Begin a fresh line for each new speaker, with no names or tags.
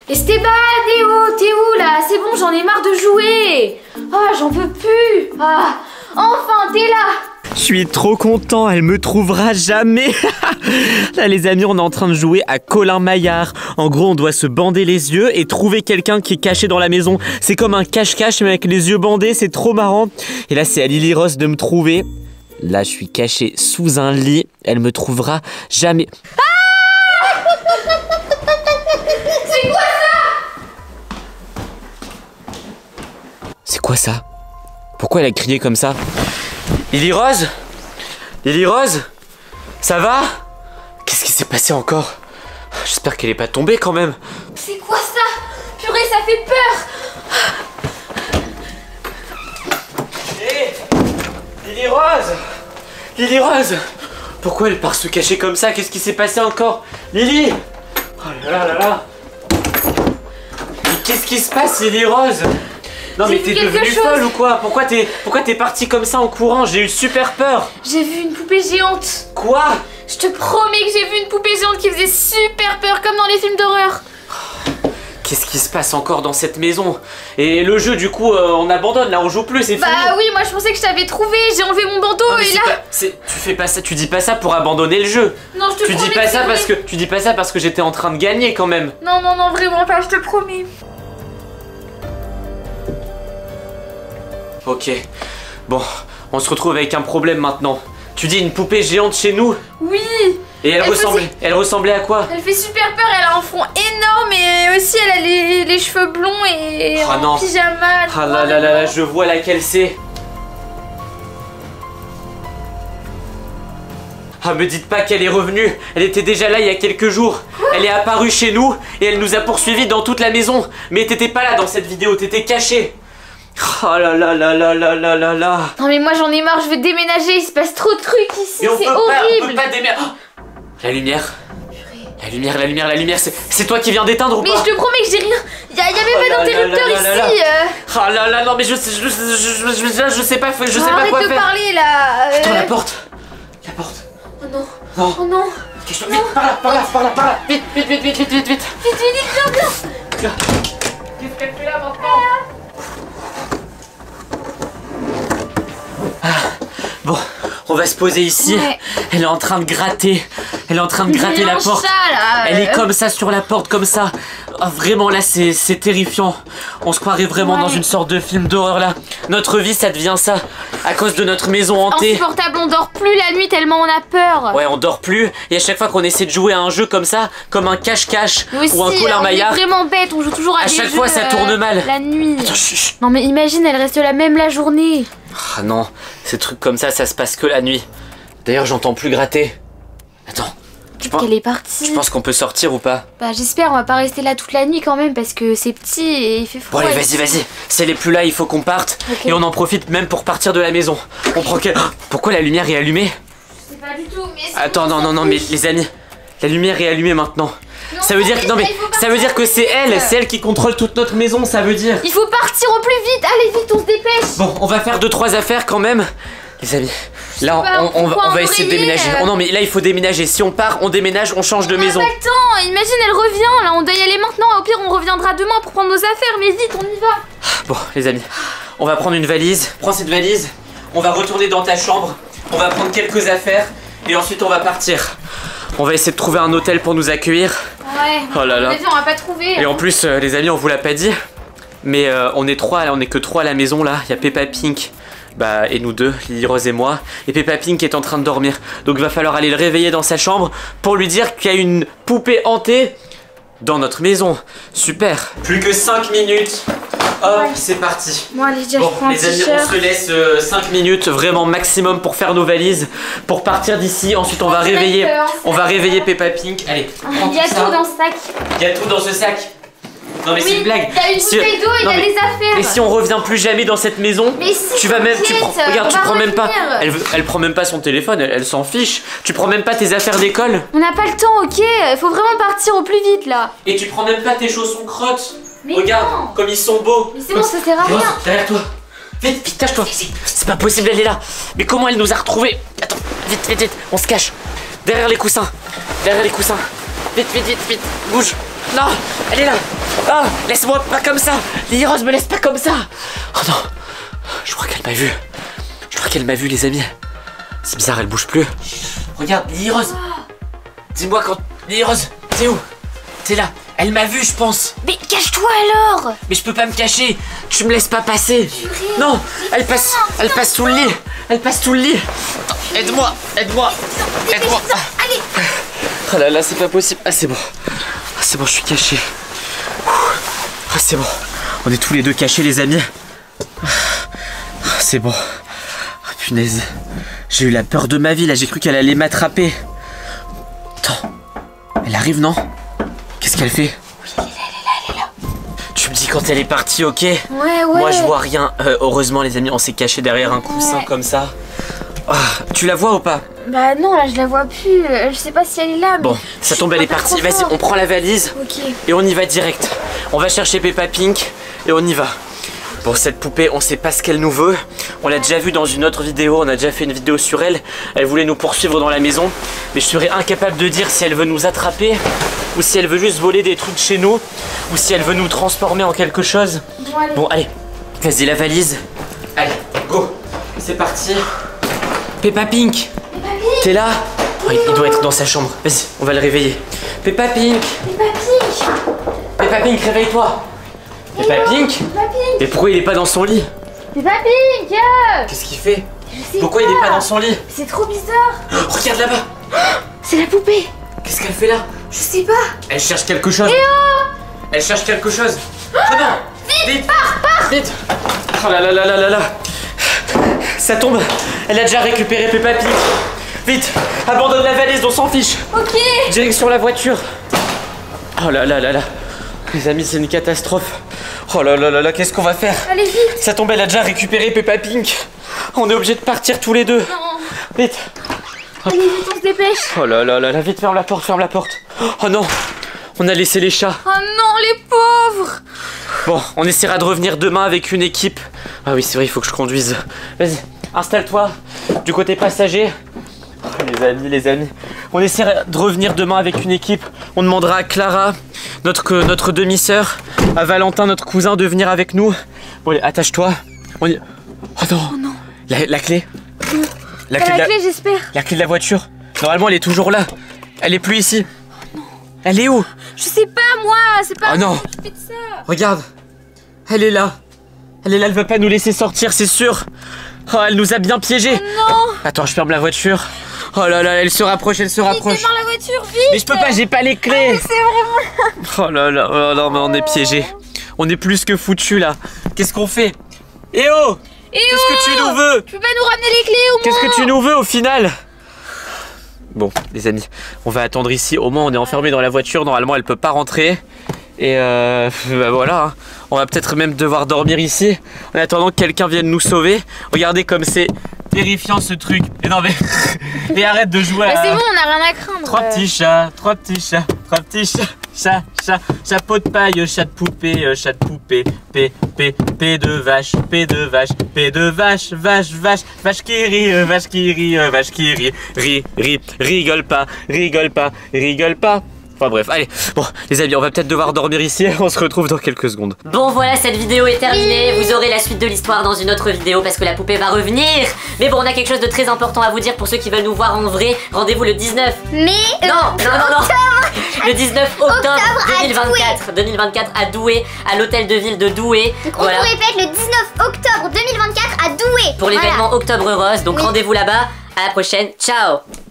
Esteban, t'es où là? C'est bon, j'en ai marre de jouer. Ah, j'en peux plus. Ah, enfin, t'es là.
Je suis trop content, elle me trouvera jamais. Là les amis, on est en train de jouer à Colin Maillard. En gros, on doit se bander les yeux et trouver quelqu'un qui est caché dans la maison. C'est comme un cache-cache mais avec les yeux bandés, c'est trop marrant. Et là c'est à Lily Rose de me trouver. Là je suis caché sous un lit, elle me trouvera jamais.
C'est quoi ça?
C'est quoi ça? Pourquoi elle a crié comme ça? Lily Rose? Lily Rose? Ça va? Qu'est-ce qui s'est passé encore? J'espère qu'elle est pas tombée quand même.
C'est quoi ça? Purée, ça fait peur.
Hé! Lily Rose! Lily Rose! Pourquoi elle part se cacher comme ça? Qu'est-ce qui s'est passé encore? Lily! Oh là là là là! Mais qu'est-ce qui se passe, Lily Rose? Non mais t'es devenue folle ou quoi? Pourquoi t'es partie comme ça en courant? J'ai eu super peur.
J'ai vu une poupée géante.
Quoi?
Je te promets que j'ai vu une poupée géante qui faisait super peur comme dans les films d'horreur.
Qu'est-ce qui se passe encore dans cette maison? Et le jeu du coup on abandonne là, on joue plus, c'est fini.
Bah oui, moi je pensais que je t'avais trouvé, j'ai enlevé mon bandeau et là...
tu fais pas ça, tu dis pas ça pour abandonner le jeu.
Non, je te promets.
Tu dis pas ça parce que j'étais en train de gagner quand même.
Non, non, non, vraiment pas, je te promets.
Ok, bon, on se retrouve avec un problème maintenant. Tu dis une poupée géante chez nous?
Oui.
Et elle ressemblait à quoi?
Elle fait super peur, elle a un front énorme et aussi elle a les cheveux blonds et en pyjama.
Ah là là là, je vois laquelle c'est. Ah, me dites pas qu'elle est revenue. Elle était déjà là il y a quelques jours. Elle est apparue chez nous et elle nous a poursuivis dans toute la maison. Mais t'étais pas là dans cette vidéo, t'étais caché. Oh là là là là là là là là.
Non mais moi j'en ai marre, je veux déménager, il se passe trop de trucs ici, c'est horrible.
On peut pas déménager. La lumière. La lumière, c'est toi qui viens d'éteindre ou pas?
Mais je te promets que j'ai rien. Y'a même pas d'interrupteur ici.
Ah là là, non mais je sais pas quoi faire.
Arrête de parler là.
Attends, la porte. La porte.
Oh non.
Non.
Oh non.
Vite, par là. Vite.
Vite, viens.
Qu'est-ce qu'elle fait là maintenant? Bon, on va se poser ici.
Ouais.
Elle est en train de gratter. La porte.
Ça, là,
Elle est comme ça sur la porte, comme ça. Oh, vraiment là, c'est terrifiant. On se croirait vraiment dans une sorte de film d'horreur là. Notre vie, ça devient ça. À cause de notre maison hantée.
Insupportable, on dort plus la nuit tellement on a peur.
Ouais, on dort plus. Et à chaque fois qu'on essaie de jouer à un jeu comme ça, comme un cache-cache ou un Colin Maillard,
on est vraiment bête, on joue toujours à des
chaque
jeux,
fois ça tourne mal.
La nuit.
Attends, chut.
Non mais imagine, elle reste là même la journée.
Ah non, ces trucs comme ça se passe que la nuit. D'ailleurs, j'entends plus gratter. Attends.
Qu'elle est partie.
Tu penses qu'on peut sortir ou pas?
Bah j'espère, on va pas rester là toute la nuit quand même parce que c'est petit et il fait froid.
Bon allez, vas-y. Si elle est plus là, il faut qu'on parte.
Okay.
Et on en profite même pour partir de la maison. On prend quel... Pourquoi la lumière est allumée?
Je sais pas du tout, mais...
Attends, non, mais les amis, la lumière est allumée maintenant.
Non,
ça veut dire que... Non mais ça veut dire que c'est elle qui contrôle toute notre maison, ça veut dire.
Il faut partir au plus vite, allez vite, on se dépêche.
Bon, on va faire 2-3 affaires quand même. Les amis, là on va essayer de déménager. Oh non mais là il faut déménager. Si on part, on déménage, on change de maison.
Attends, imagine elle revient là, on doit y aller maintenant. Au pire on reviendra demain pour prendre nos affaires, mais vite on y va.
Bon les amis, on va prendre une valise. Prends cette valise, on va retourner dans ta chambre. On va prendre quelques affaires et ensuite on va partir. On va essayer de trouver un hôtel pour nous accueillir.
Ouais,
oh là là.
On va pas trouver.
Et en plus les amis, on vous l'a pas dit, mais on est que 3 à la maison là. Il y a Peppa Pink. Bah, et nous deux, Lily Rose et moi. Et Peppa Pink est en train de dormir. Donc il va falloir aller le réveiller dans sa chambre pour lui dire qu'il y a une poupée hantée dans notre maison. Super. Plus que 5 minutes. Hop, c'est parti.
Bon, allez, déjà,
bon,
je prends
les amis, on se laisse 5 minutes vraiment maximum pour faire nos valises, pour partir d'ici. Ensuite, on va réveiller Peppa Pink. Allez,
il y a tout dans ce sac.
Il y a tout dans ce sac. Non mais c'est une blague.
Il y a une bouteille d'eau, il y a des affaires.
Et si on revient plus jamais dans cette maison,
mais si,
tu vas même, regarde, tu prends même pas. Elle prend même pas son téléphone, elle s'en fiche. Tu prends même pas tes affaires d'école.
On n'a pas le temps, ok. Faut vraiment partir au plus vite là.
Et tu prends même pas tes chaussons crottes.
Mais
regarde,
non.
comme ils sont beaux.
Mais c'est bon, ça sert à rien.
Derrière toi. Vite, tâche-toi. C'est pas possible, elle est là. Mais comment elle nous a retrouvés? Attends, vite, on se cache. Derrière les coussins. Vite, bouge. Non, elle est là. Oh, laisse-moi pas comme ça. Lily Rose, me laisse pas comme ça. Oh non, je crois qu'elle m'a vu. Je crois qu'elle m'a vu, les amis. C'est bizarre, elle bouge plus. Regarde, Lily Rose. Dis-moi quand... Lily Rose, t'es où? T'es là. Elle m'a vu, je pense.
Mais cache-toi alors.
Mais je peux pas me cacher. Tu me laisses pas passer. Non, elle passe sous le lit. Elle passe sous le lit. Aide-moi, aide-moi. Aide-moi.
Allez.
Oh là là, c'est pas possible. Ah, c'est bon. Ah, c'est bon, je suis caché. Ah, c'est bon. On est tous les deux cachés, les amis. Ah, c'est bon. Ah, punaise. J'ai eu la peur de ma vie, là. J'ai cru qu'elle allait m'attraper. Attends. Elle arrive, non? Qu'est-ce qu'elle fait?
Oui, elle est là.
Tu me dis quand elle est partie, ok?
Ouais.
Moi, je vois rien. Heureusement, les amis, on s'est caché derrière un coussin comme ça. Ah, tu la vois ou pas?
Bah non, là je la vois plus. Je sais pas si elle est là. Mais
bon, ça tombe, elle est partie. Vas-y, on prend la valise.
Ok.
Et on y va direct. On va chercher Peppa Pink et on y va. Bon, cette poupée, on sait pas ce qu'elle nous veut. On l'a déjà vue dans une autre vidéo. On a déjà fait une vidéo sur elle. Elle voulait nous poursuivre dans la maison. Mais je serais incapable de dire si elle veut nous attraper ou si elle veut juste voler des trucs chez nous ou si elle veut nous transformer en quelque chose. Bon, allez. Vas-y, la valise. Allez, go. C'est parti. Peppa Pink. T'es là? Oh, il doit être dans sa chambre. Vas-y, on va le réveiller. Peppa Pink. Peppa Pink, réveille-toi. Peppa Pink. Mais pourquoi il est pas dans son lit?
Peppa Pink.
Qu'est-ce qu'il fait?
Je sais
Pourquoi il est pas dans son lit?
C'est trop bizarre.
Oh, regarde là-bas.
C'est la poupée.
Qu'est-ce qu'elle fait là?
Je sais pas.
Elle cherche quelque chose. Elle cherche quelque chose. Oh non. Vite, pars. Vite. Oh là là là là là là. Ça tombe. Elle a déjà récupéré Peppa Pink. Vite, abandonne la valise, on s'en fiche.
Ok.
Direction la voiture. Oh là là là là. Les amis, c'est une catastrophe. Oh là là là là, qu'est-ce qu'on va faire?
Allez, vite.
Ça tombe, elle a déjà récupéré Peppa Pink. On est obligé de partir tous les deux.
Non.
Vite.
Allez, vite, on se dépêche.
Oh là là là là, vite, ferme la porte, ferme la porte. Oh non, on a laissé les chats.
Oh non, les pauvres.
Bon, on essaiera de revenir demain avec une équipe. Ah oui, c'est vrai, il faut que je conduise. Vas-y, installe-toi du côté passager. Oh, les amis, on essaiera de revenir demain avec une équipe. On demandera à Clara, notre demi-sœur, à Valentin, notre cousin, de venir avec nous. Bon, allez, attache-toi. On y... Oh non,
Oh non.
La clé.
La clé, j'espère.
La clé de la voiture. Normalement, elle est toujours là. Elle est plus ici.
Oh non.
Elle est où?
Je sais pas, moi. C'est pas
Oh non.
moi qui fais de ça.
Regarde. Elle est là. Elle est là, elle veut pas nous laisser sortir, c'est sûr. Oh, elle nous a bien piégés.
Oh non.
Attends, je ferme la voiture. Oh là là, elle se rapproche, elle se rapproche.
Vite, démarre la voiture, vite.
Mais je peux pas, j'ai pas les clés.
Ah, c'est vraiment...
Oh là là, oh non, mais on est piégés. On est plus que foutus là. Qu'est-ce qu'on fait? Eh oh! Qu'est-ce que tu nous veux?
Tu peux pas nous ramener les clés au moins?
Qu'est-ce que tu nous veux au final? Bon, les amis, on va attendre ici. Au moins, on est enfermé dans la voiture. Normalement, elle peut pas rentrer. Et bah voilà, hein. On va peut-être même devoir dormir ici en attendant que quelqu'un vienne nous sauver. Regardez comme c'est terrifiant ce truc. Et non mais, mais arrête de jouer
Bah
à...
c'est bon, on a rien à craindre.
Trois petits chats, trois petits chats, chapeau de paille, chat de poupée, P de vache, P de vache, P de vache, vache qui rit, vache qui rit, rigole pas. Enfin bref, allez, bon les amis, on va peut-être devoir dormir ici, on se retrouve dans quelques secondes.
Bon voilà, cette vidéo est terminée, vous aurez la suite de l'histoire dans une autre vidéo parce que la poupée va revenir. Mais bon, on a quelque chose de très important à vous dire pour ceux qui veulent nous voir en vrai. Rendez-vous le 19.
Mais
Non. Le 19 octobre 2024 à Douai, à l'hôtel de ville de Douai.
on vous répète, le 19 octobre 2024 à Douai.
Pour l'événement Octobre Rose, donc
Oui.
rendez-vous là-bas. À la prochaine, ciao.